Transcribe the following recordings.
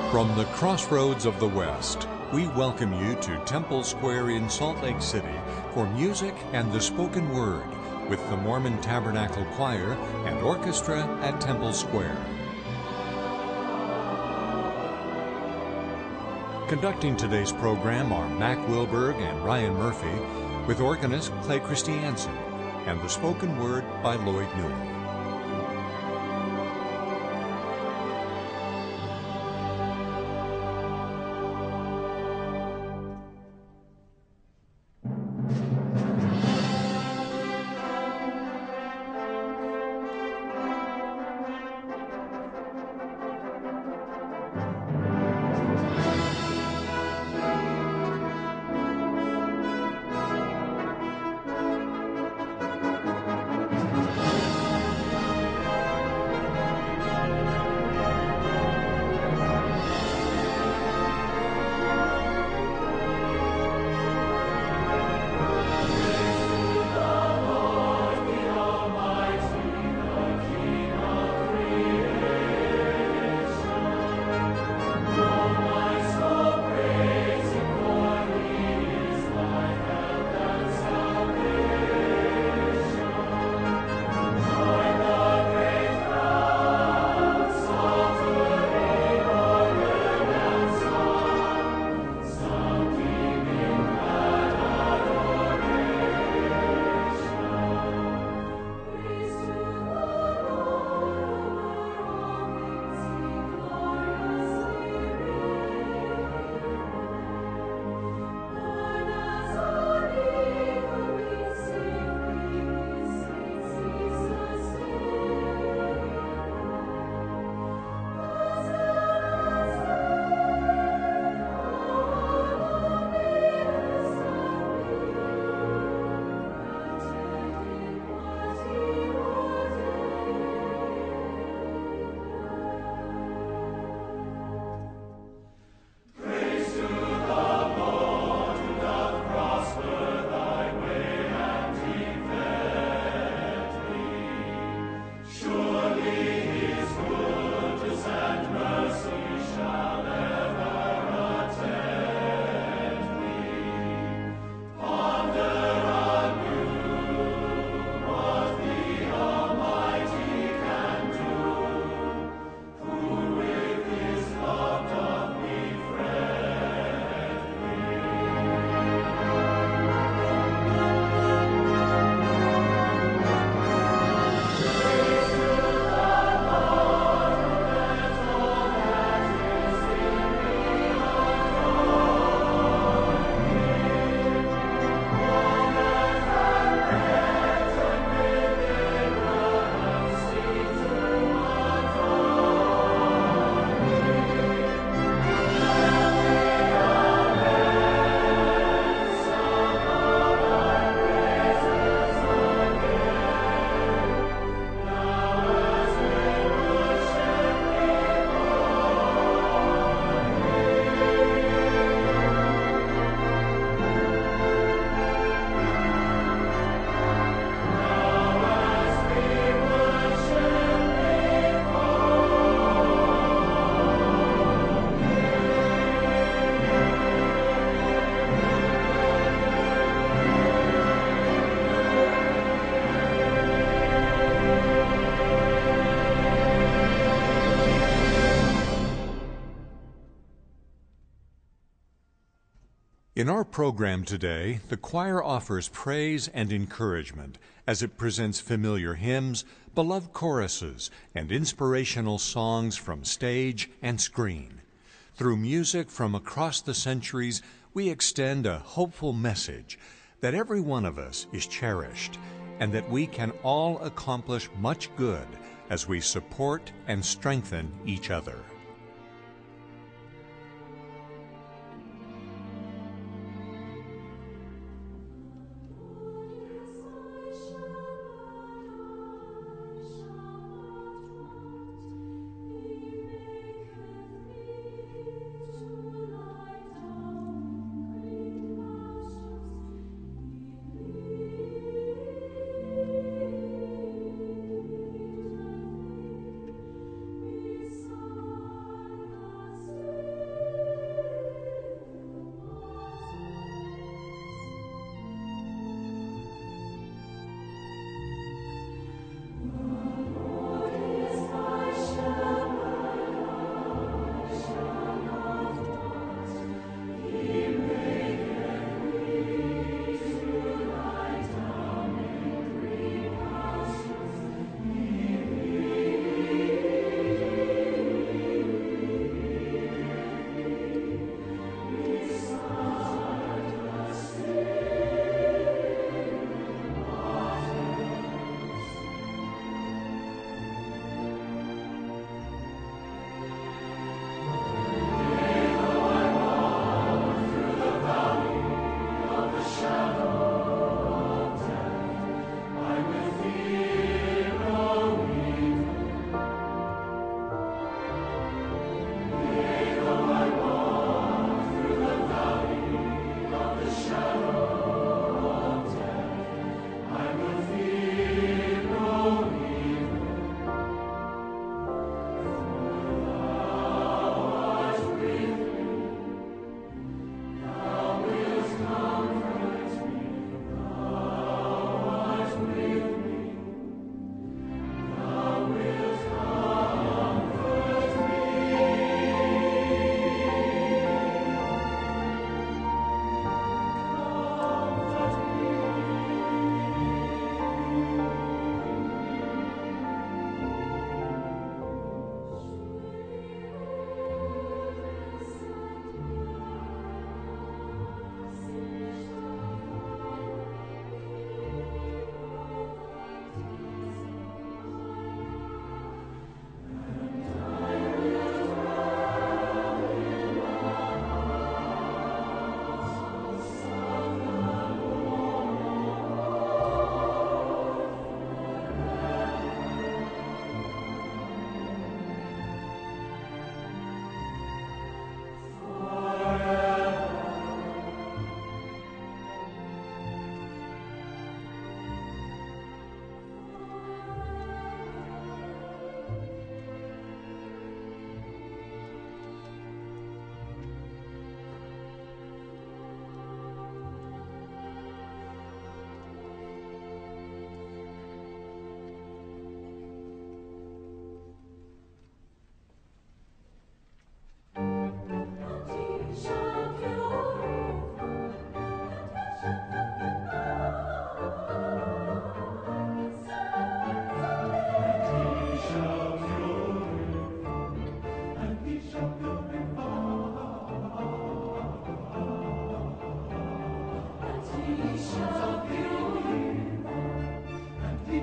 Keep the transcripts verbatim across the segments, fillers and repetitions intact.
From the crossroads of the West, we welcome you to Temple Square in Salt Lake City for music and the spoken word with the Mormon Tabernacle Choir and Orchestra at Temple Square. Conducting today's program are Mac Wilberg and Ryan Murphy, with organist Clay Christiansen, and the spoken word by Lloyd Newell. In our program today, the choir offers praise and encouragement as it presents familiar hymns, beloved choruses, and inspirational songs from stage and screen. Through music from across the centuries, we extend a hopeful message that every one of us is cherished and that we can all accomplish much good as we support and strengthen each other. Song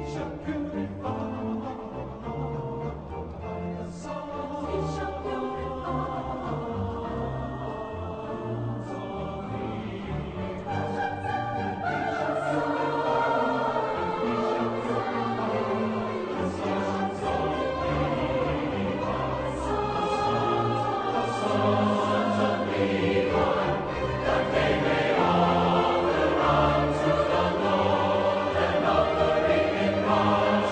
Amen.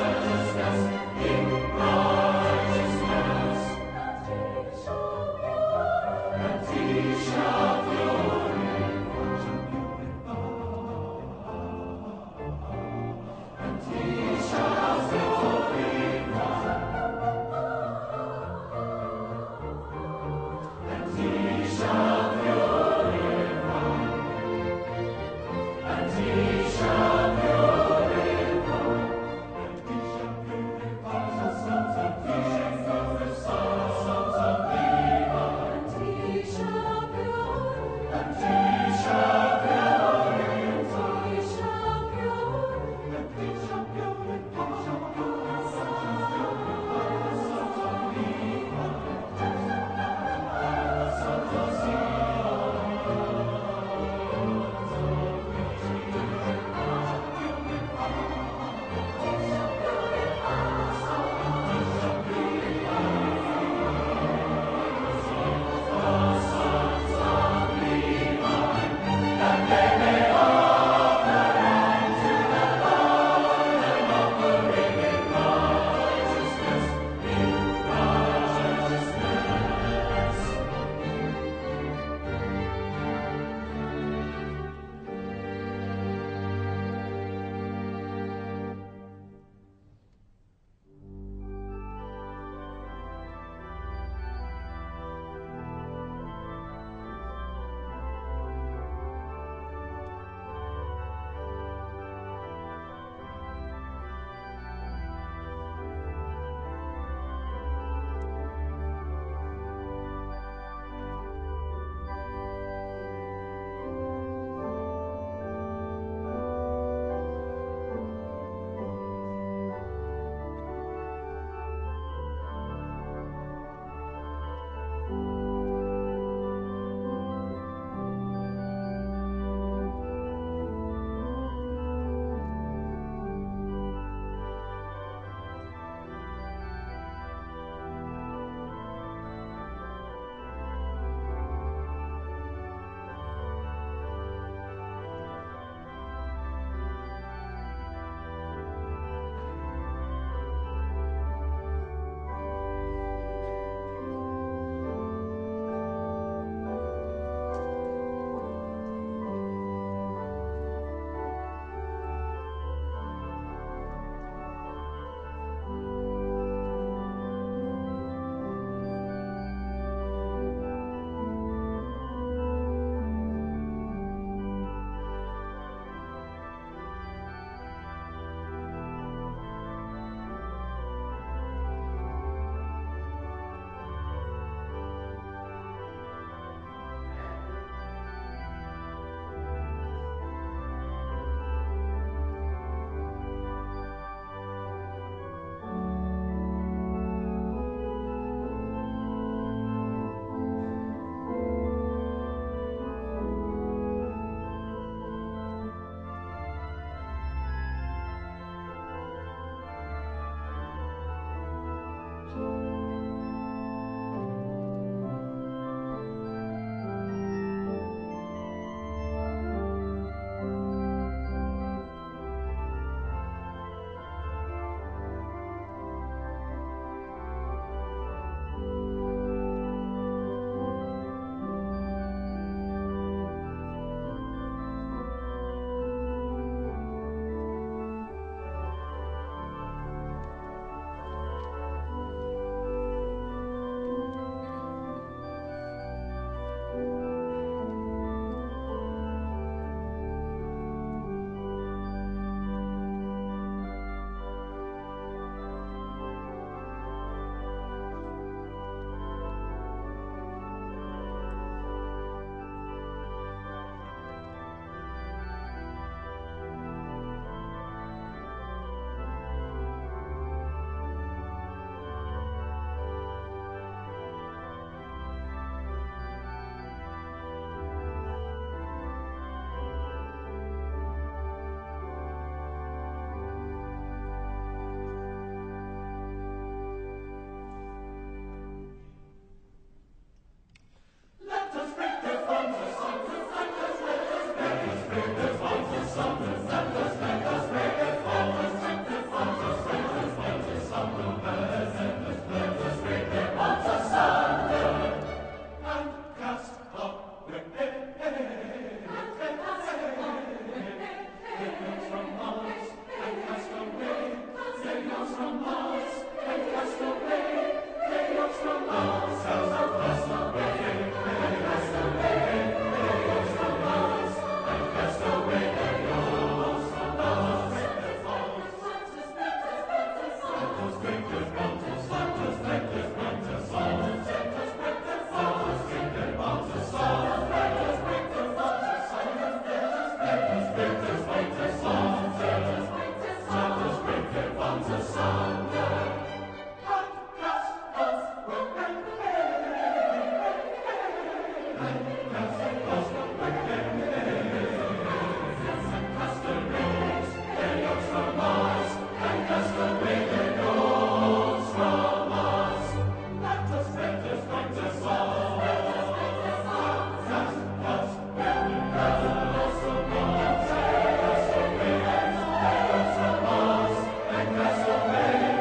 Castle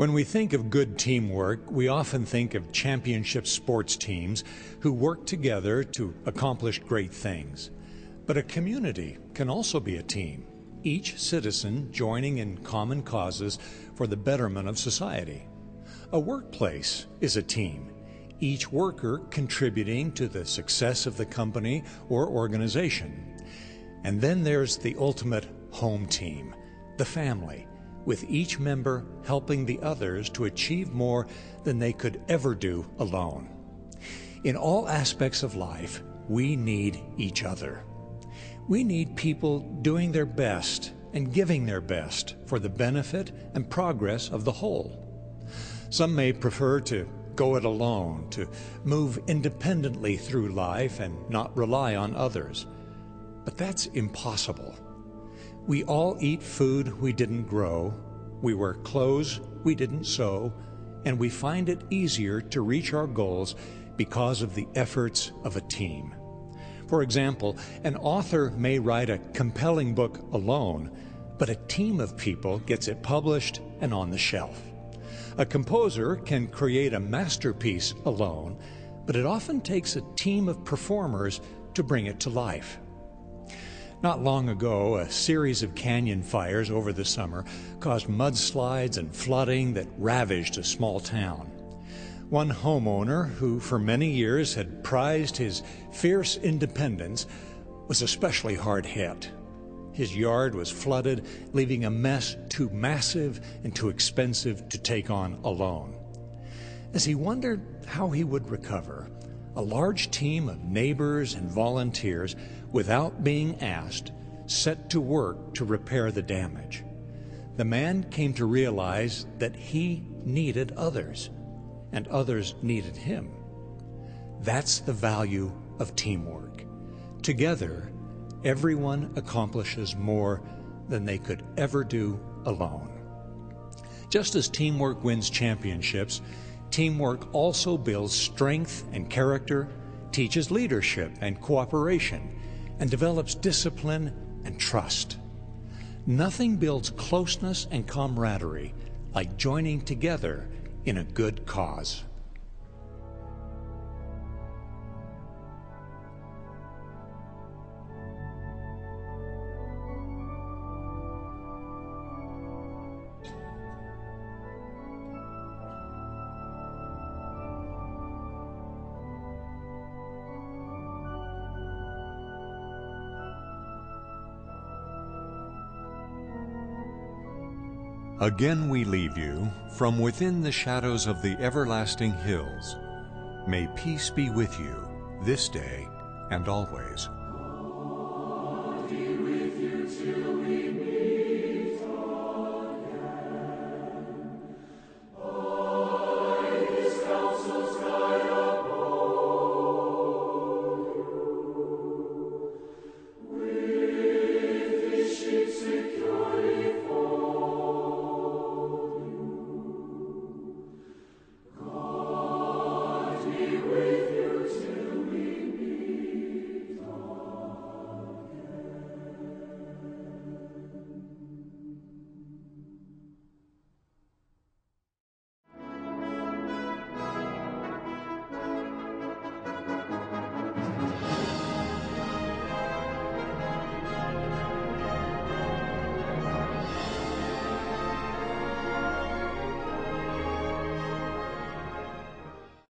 When we think of good teamwork, we often think of championship sports teams who work together to accomplish great things. But a community can also be a team, each citizen joining in common causes for the betterment of society. A workplace is a team, each worker contributing to the success of the company or organization. And then there's the ultimate home team, the family, with each member helping the others to achieve more than they could ever do alone. In all aspects of life, we need each other. We need people doing their best and giving their best for the benefit and progress of the whole. Some may prefer to go it alone, to move independently through life and not rely on others. But that's impossible. We all eat food we didn't grow, we wear clothes we didn't sew, and we find it easier to reach our goals because of the efforts of a team. For example, an author may write a compelling book alone, but a team of people gets it published and on the shelf. A composer can create a masterpiece alone, but it often takes a team of performers to bring it to life. Not long ago, a series of canyon fires over the summer caused mudslides and flooding that ravaged a small town. One homeowner, who for many years had prized his fierce independence, was especially hard hit. His yard was flooded, leaving a mess too massive and too expensive to take on alone. As he wondered how he would recover, a large team of neighbors and volunteers, without being asked, set to work to repair the damage. The man came to realize that he needed others, and others needed him. That's the value of teamwork. Together, everyone accomplishes more than they could ever do alone. Just as teamwork wins championships, teamwork also builds strength and character, teaches leadership and cooperation, and develops discipline and trust. Nothing builds closeness and camaraderie like joining together in a good cause. Again we leave you from within the shadows of the everlasting hills. May peace be with you this day and always.